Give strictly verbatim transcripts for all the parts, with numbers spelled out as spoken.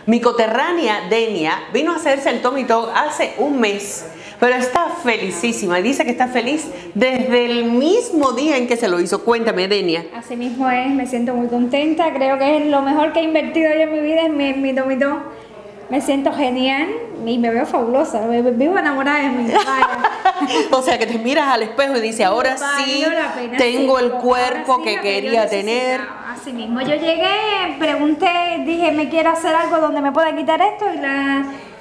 Mi coterránea Denia vino a hacerse el Tummy Tuck hace un mes, pero está felicísima. Dice que está feliz desde el mismo día en que se lo hizo. Cuéntame, Denia. Así mismo es, me siento muy contenta. Creo que es lo mejor que he invertido yo en mi vida, en mi, en mi Tummy Tuck. Me siento genial y me veo fabulosa, me vivo enamorada de mí. O sea, que te miras al espejo y dices, ahora sí tengo el cuerpo que quería tener. Así mismo, yo llegué, pregunté, dije, me quiero hacer algo donde me pueda quitar esto, y la,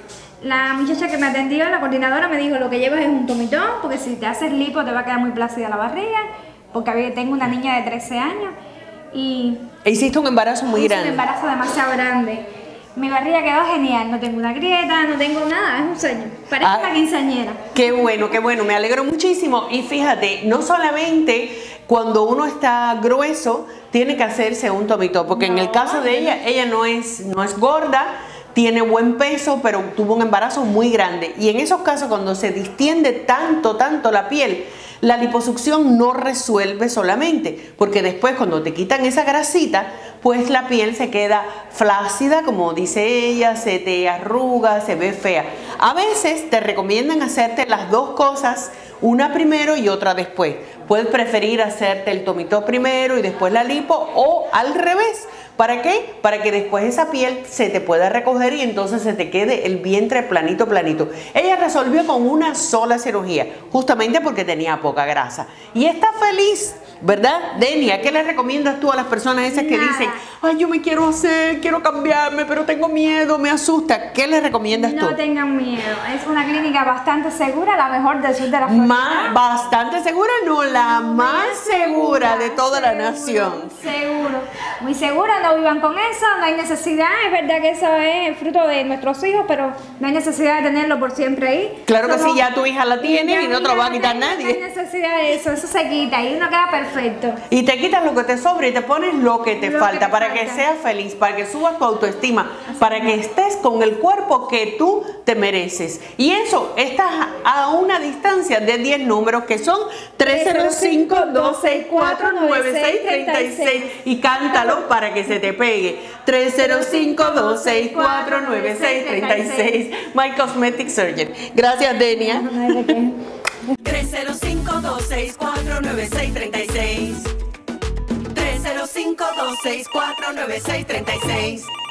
la muchacha que me atendió, la coordinadora, me dijo, lo que llevas es un Tummy Tuck, porque si te haces lipo te va a quedar muy plácida la barriga, porque tengo una niña de trece años y... E hiciste un embarazo muy hice grande. un embarazo demasiado grande. Mi barriga quedó genial, no tengo una grieta, no tengo nada, es un sueño. Parece ah, una quinceañera. Qué bueno, qué bueno, me alegro muchísimo. Y fíjate, no solamente cuando uno está grueso, tiene que hacerse un Tummy Tuck, porque no, en el caso de ella, ella no es, no es gorda, tiene buen peso, pero tuvo un embarazo muy grande. Y en esos casos, cuando se distiende tanto, tanto la piel, la liposucción no resuelve solamente, porque después cuando te quitan esa grasita, pues la piel se queda flácida, como dice ella, se te arruga, se ve fea. A veces te recomiendan hacerte las dos cosas, una primero y otra después. Puedes preferir hacerte el Tummy Tuck primero y después la lipo, o al revés. ¿Para qué? Para que después esa piel se te pueda recoger y entonces se te quede el vientre planito, planito. Ella resolvió con una sola cirugía, justamente porque tenía poca grasa. Y está feliz, ¿verdad? Denia, ¿qué le recomiendas tú a las personas esas que Nada. dicen, ay, yo me quiero hacer, quiero cambiarme, pero tengo miedo, me asusta? ¿Qué le recomiendas tú? No tengan miedo, es una clínica bastante segura, la mejor del sur de la Florida. Más, bastante segura, no, la más segura de toda la nación. Seguro, muy segura, no vivan con eso, no hay necesidad, es verdad que eso es fruto de nuestros hijos, pero no hay necesidad de tenerlo por siempre ahí. Claro que Solo, sí, ya tu hija la tiene y no te lo va a quitar no, nadie. No hay necesidad de eso, eso se quita y uno queda perfecto. Y te quitas lo que te sobra y te pones lo que te Lo falta, que te para falta. que seas feliz, para que subas tu autoestima, Así para es. que estés con el cuerpo que tú te mereces. Y eso, estás a una distancia de diez números que son tres cero cinco, dos seis cuatro, nueve seis tres seis, y cántalo para que se te pegue. tres cero cinco, dos seis cuatro, nueve seis tres seis. My Cosmetic Surgeon. Gracias, Denia. No hay de qué. tres cero cinco, dos seis cuatro, nueve seis tres seis. tres cero cinco, dos seis cuatro, nueve seis tres seis.